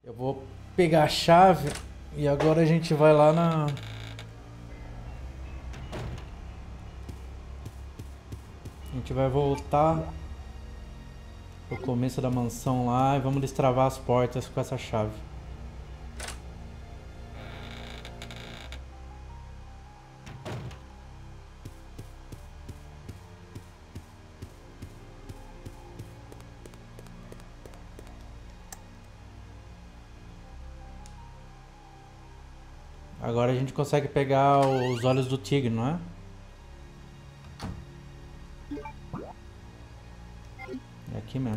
Eu vou pegar a chave e agora a gente vai lá na... A gente vai voltar pro começo da mansão lá e vamos destravar as portas com essa chave. Agora a gente consegue pegar os olhos do tigre, não é? É aqui mesmo.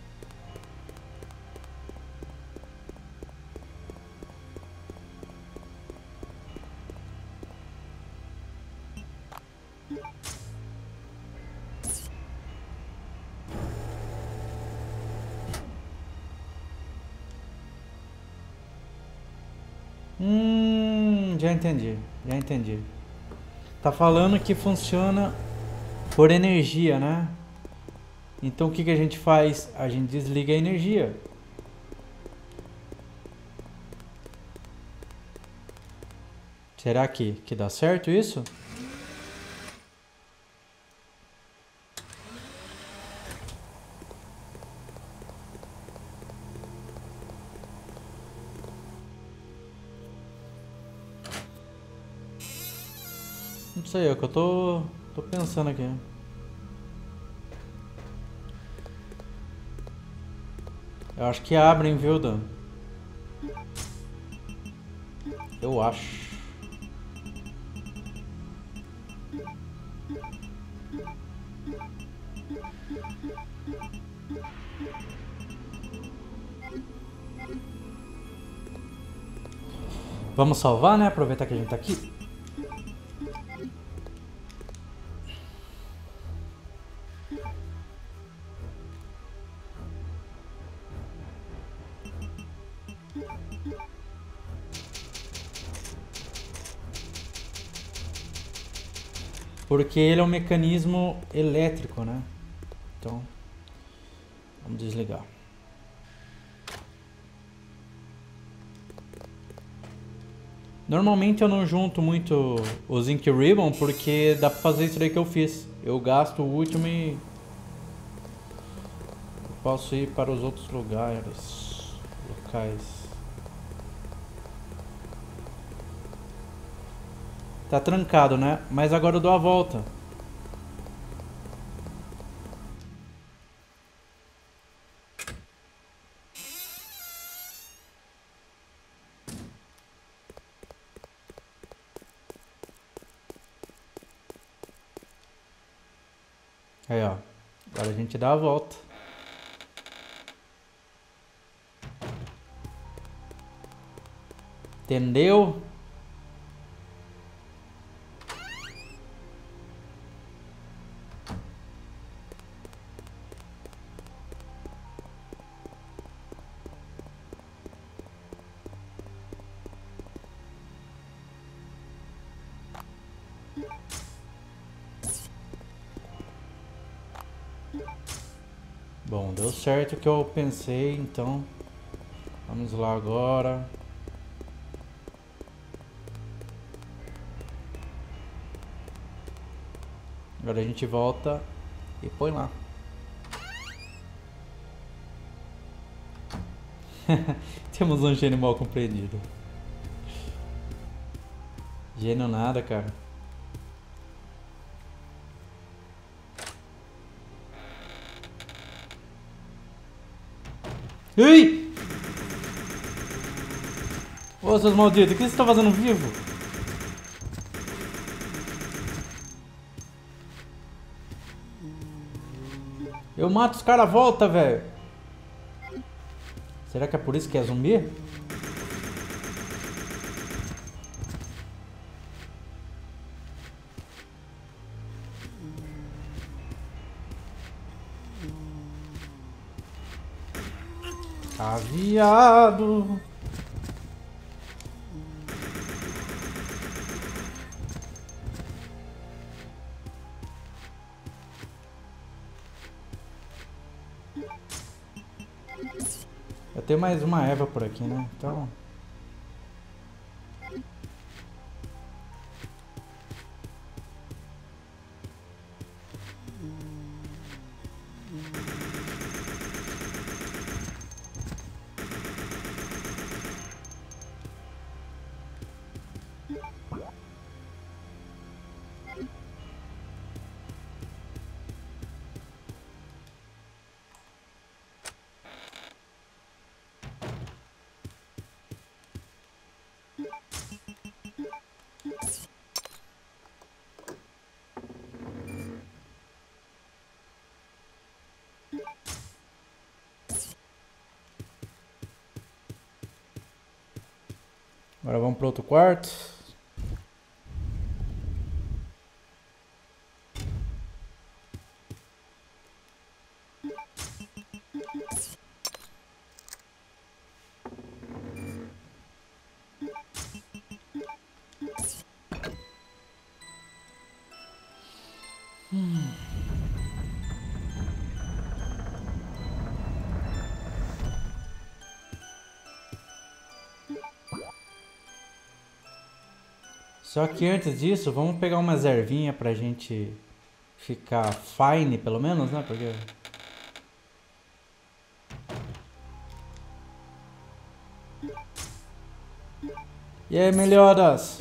Já entendi, já entendi. Tá falando que funciona por energia, né? Então o que que a gente faz? A gente desliga a energia. Será que dá certo isso? Não sei, é o que eu tô pensando aqui. Eu acho que abrem, viu, Dan? Eu acho. Vamos salvar, né? Aproveitar que a gente tá aqui. Porque ele é um mecanismo elétrico, né? Então, vamos desligar. Normalmente eu não junto muito os Ink Ribbon porque dá pra fazer isso daí que eu fiz. Eu gasto o último e posso ir para os outros locais. Tá trancado, né? Mas agora eu dou a volta. Aí, ó. Agora a gente dá a volta. Entendeu? Bom, deu certo o que eu pensei, então vamos lá agora. Agora a gente volta e põe lá. Temos um gênio mal compreendido. Gênio nada, cara. Ei! Ô, seus malditos, o que vocês estão fazendo vivo? Eu mato os caras, volta, velho. Será que é por isso que é zumbi? Tá viado. Eu ter mais uma Eva por aqui, né? Então... Agora vamos para outro quarto. Só que antes disso, vamos pegar umas ervinhas pra gente ficar fine, pelo menos, né? Porque... E aí, melhoras?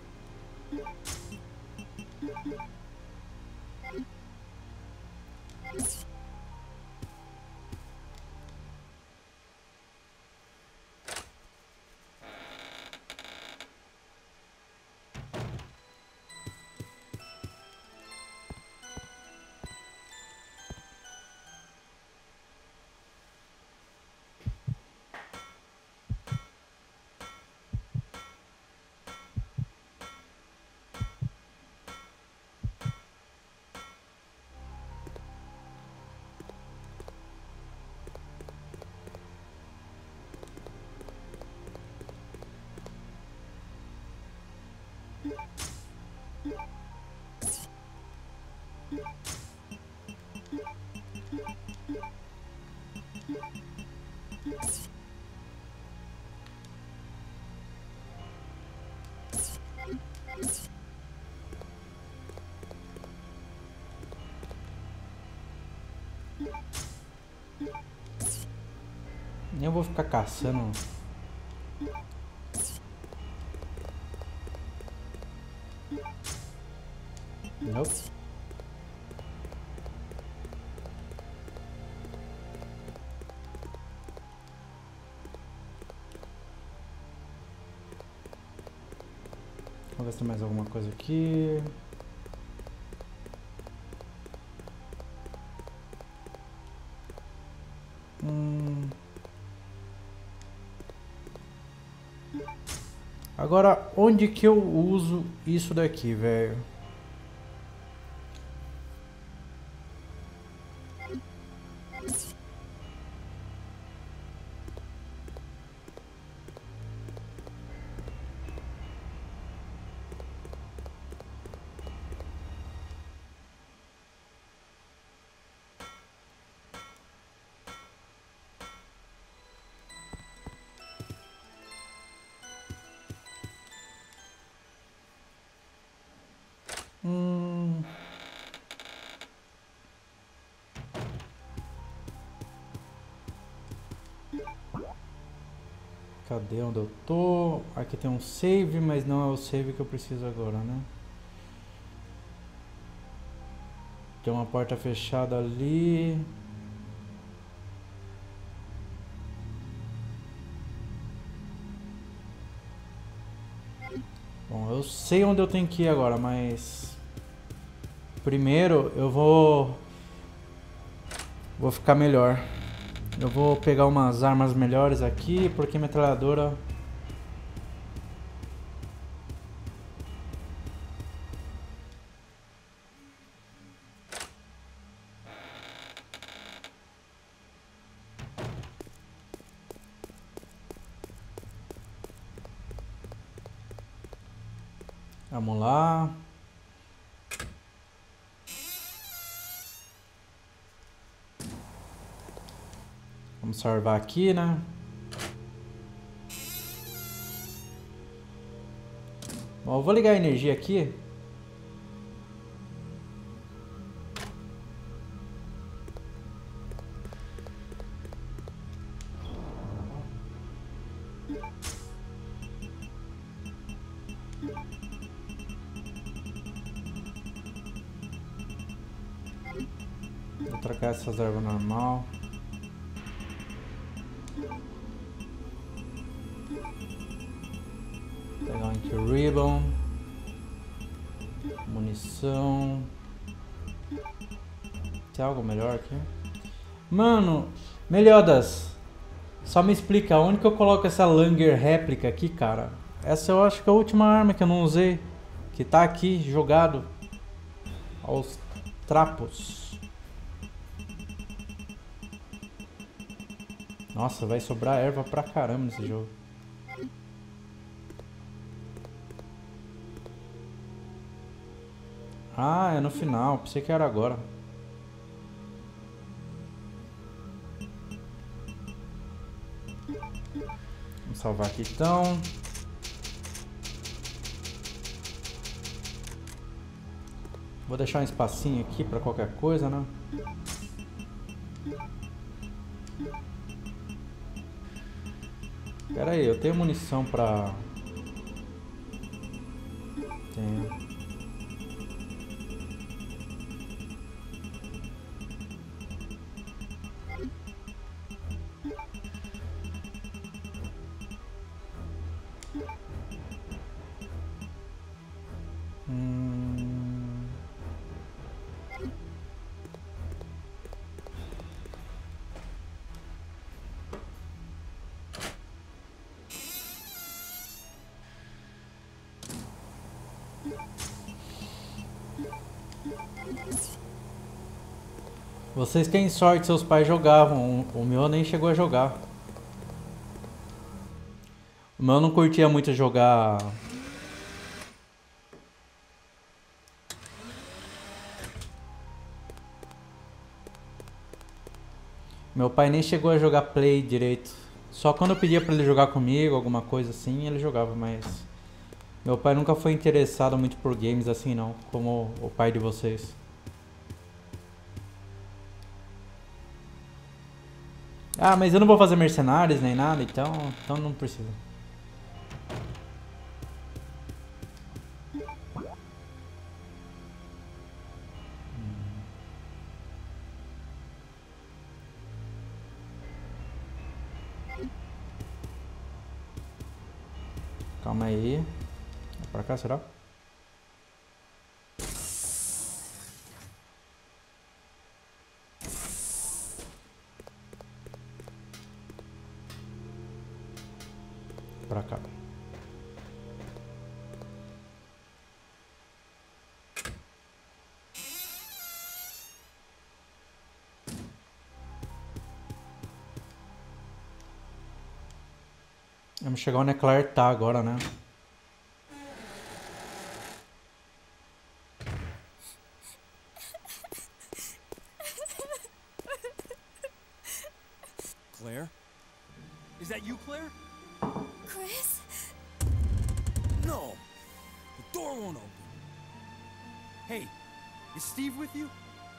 Eu vou ficar caçando. Nope. Vamos ver se tem mais alguma coisa aqui. Agora, onde que eu uso isso daqui, velho? Cadê onde eu tô? Aqui tem um save, mas não é o save que eu preciso agora, né? Tem uma porta fechada ali. Bom, eu sei onde eu tenho que ir agora, mas... Primeiro eu vou ficar melhor. Eu vou pegar umas armas melhores aqui, porque metralhadora... Vamos lá. Vamos salvar aqui, né? Bom, eu vou ligar a energia aqui. Vou trocar essas ervas normal. Pegar um Ink Ribbon. Munição. Tem algo melhor aqui? Mano, Meliodas, só me explica onde que eu coloco essa Langer réplica aqui, cara. Essa eu acho que é a última arma que eu não usei. Que tá aqui, jogado aos trapos. Nossa, vai sobrar erva pra caramba nesse jogo. Ah, é no final. Pensei que era agora. Vamos salvar aqui então. Vou deixar um espacinho aqui pra qualquer coisa, né? Pera aí, eu tenho munição pra... Tenho. Vocês têm sorte, seus pais jogavam. O meu nem chegou a jogar. O meu não curtia muito jogar. Meu pai nem chegou a jogar Play direito. Só quando eu pedia pra ele jogar comigo, alguma coisa assim, ele jogava, mas... Meu pai nunca foi interessado muito por games assim não, como o pai de vocês. Ah, mas eu não vou fazer mercenários nem nada, então não precisa. Calma aí. É pra cá, será? Pra cá. Vamos chegar onde a Claire tá agora, né? Claire? Is that you, Claire? Chris? No! The door won't open. Hey, is Steve with you?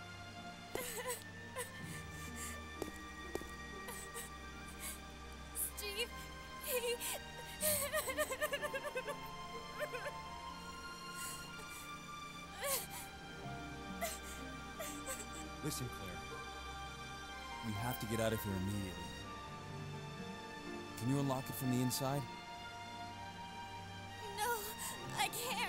Steve, he... Listen, Claire. We have to get out of here immediately. Can you unlock it from the inside? No, I can't.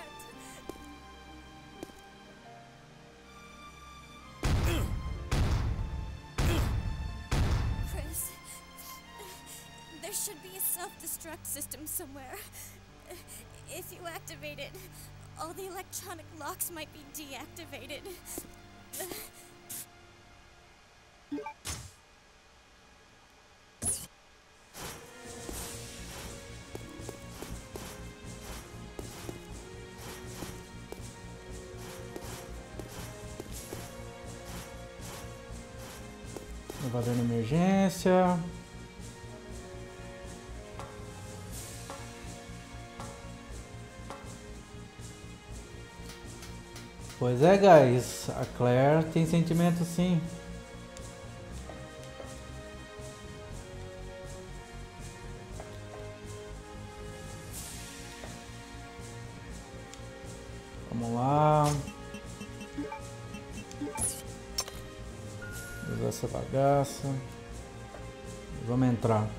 Chris, there should be a self-destruct system somewhere. If you activate it, all the electronic locks might be deactivated. Elevador de emergência. Pois é, guys. A Claire tem sentimento sim. Vamos lá. Usar essa bagaça. Vamos entrar.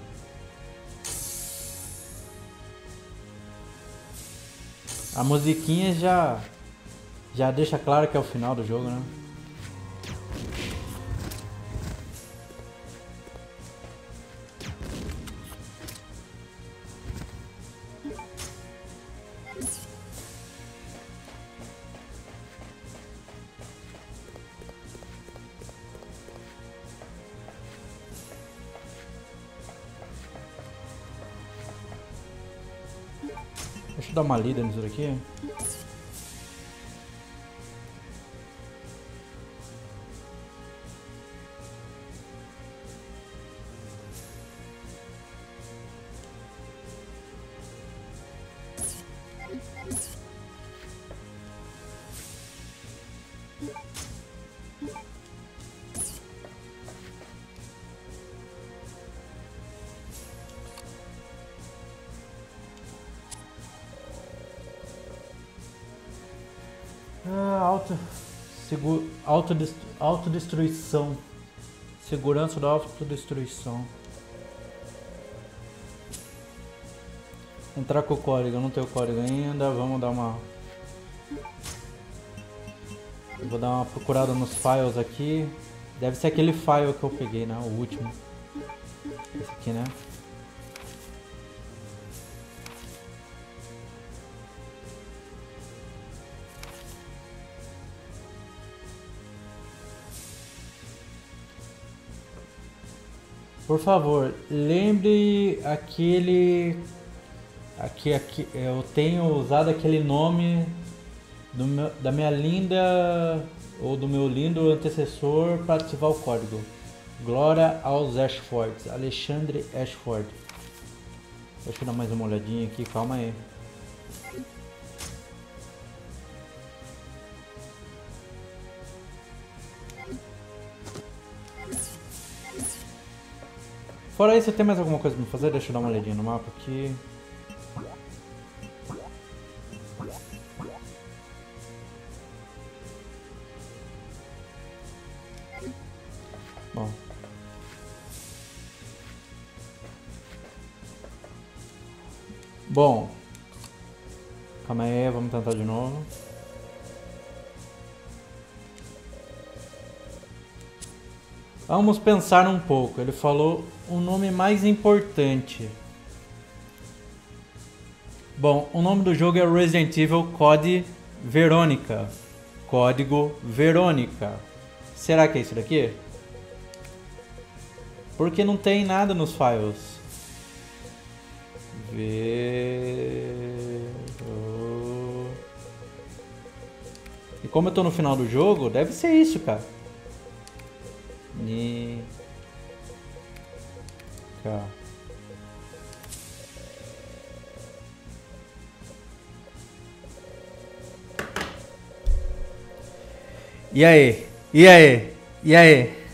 A musiquinha já deixa claro que é o final do jogo, né? Deixa eu dar uma lida nisso daqui. Autodestruição. Segurança da autodestruição. Entrar com o código. Eu não tenho o código ainda. Vamos dar uma... Eu vou dar uma procurada nos files aqui. Deve ser aquele file que eu peguei, né? O último. Esse aqui, né? Por favor, lembre aquele... Aqui, eu tenho usado aquele nome da minha linda... Ou do meu lindo antecessor para ativar o código. Glória aos Ashfords. Alexandre Ashford. Deixa eu dar mais uma olhadinha aqui, calma aí. Fora isso, tem mais alguma coisa pra me fazer? Deixa eu dar uma olhadinha no mapa aqui. Bom. Calma aí, vamos tentar de novo. Vamos pensar um pouco. Ele falou o nome mais importante. Bom, o nome do jogo é Resident Evil Code Verônica. Código Verônica. Será que é isso daqui? Porque não tem nada nos files. E como eu tô no final do jogo, deve ser isso, cara. E aí? E aí? E aí?